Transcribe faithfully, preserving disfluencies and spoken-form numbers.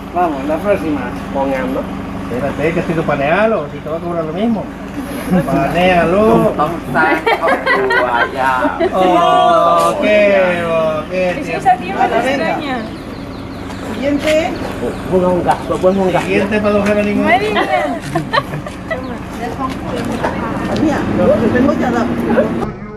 Vamos, la próxima. Pongan, ¿no? Espérate, que estoy que panealo, si te va a cobrar lo mismo. Panealo. Oh, qué boquete. Esa tía me la extraña. Siguiente. Un honga, pues un honga. Siguiente para don Jerónimo. Marina. Mira, yo tengo ya la...